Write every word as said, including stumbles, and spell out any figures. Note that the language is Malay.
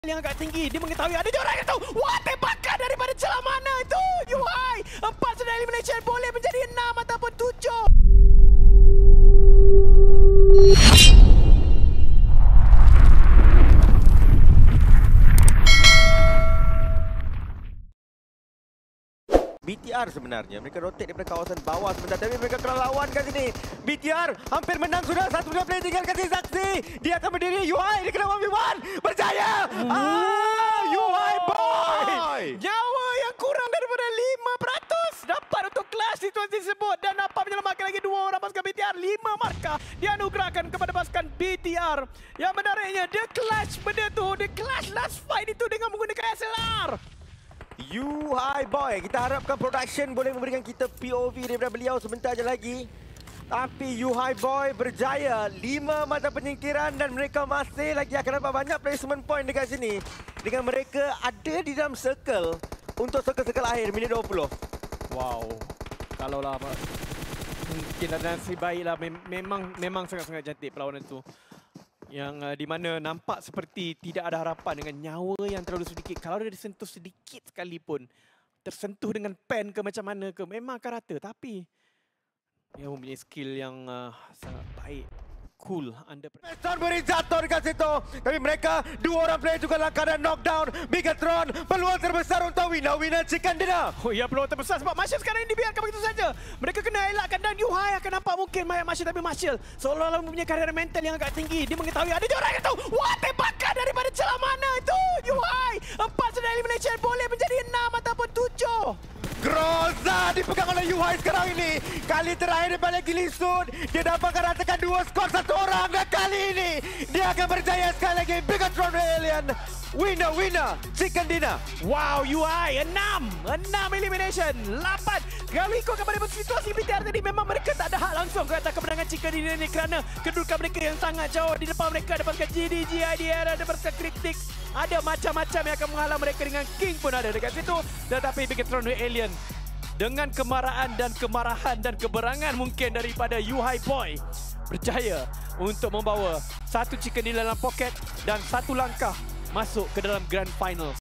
yang agak tinggi. Dia mengetahui ada orang yang tahu. Wah, tembakan daripada celah mana itu? Uhigh. Empat sudah elimination. Boleh menjadi enam ataupun tujuh. B T R sebenarnya, mereka rotate daripada kawasan bawah sebentar, tapi mereka kena lawan kat sini. B T R hampir menang sudah, satu dua player tinggal kasih saksi. Dia akan berdiri, Uhigh, dia kena one v one. Berjaya! Hmm. Ah, Uhigh boy! Nyawa yang kurang daripada lima peratus dapat untuk kelas situasi tersebut dan dapat menyelamatkan lagi dua orang pasukan B T R. lima markah dianugerahkan kepada pasukan B T R. Yang menariknya, dia clutch benda tu, dia clutch last fight itu dengan menggunakan S L R. Uhigh boy, kita harapkan production boleh memberikan kita P O V daripada beliau sebentar je lagi. Tapi Uhigh boy berjaya, lima mata penyingkiran dan mereka masih lagi akan dapat banyak placement point dekat sini. Dengan mereka ada di dalam circle untuk circle-circle akhir minit dua puluh. Wow, kalau lah mungkin ada nasib baiklah. Mem memang memang sangat-sangat cantik perlawanan itu. Yang uh, di mana nampak seperti tidak ada harapan dengan nyawa yang terlalu sedikit. Kalau dia disentuh sedikit sekalipun, tersentuh dengan pen ke macam mana ke, memang akan rata. Tapi dia mempunyai skill yang uh, sangat baik. Cool under Meston beri jatuh dekat situ. Tapi mereka, dua orang player juga dalam keadaan knockdown. Bigatron, peluang terbesar untuk winner-winner chicken dinner. Oh ya, peluang terbesar sebab Marshall sekarang ini dibiarkan begitu saja. Mereka kena elakkan dan Uhigh akan nampak mungkin mayat Marshall, tapi Marshall seolah-olah mempunyai karier mental yang agak tinggi. Dia mengetahui ada orang yang tahu. Wah, tembakan daripada celah mana itu? Uhigh. Empat sudah elimination. Boleh menjadi enam ataupun tujuh. Groza dipegang oleh Uhigh sekarang ini. Kali terakhir dia balik Gilisud. Dia dapatkan ratakan dua skor satu orang. Dan kali ini dia akan berjaya sekali lagi. Bigatron Alien. Winner, winner. Chicken dinner. Wow, Uhigh. Enam. Enam elimination. Lapan. Kalau ikut kepada situasi B T R tadi, memang mereka tak ada hak langsung ke atas kemenangan chicken dinner ini. Kerana kedudukan mereka yang sangat jauh. Di depan mereka ada pasukan G D G, I D R, ada pasukan Cryptic. Ada macam-macam yang akan menghalang mereka, dengan King pun ada dekat situ. Tetapi Bigatron Alien dengan kemarahan dan kemarahan dan keberangan mungkin daripada Uhigh boy berjaya untuk membawa satu chicken dinner dalam poket dan satu langkah masuk ke dalam grand final.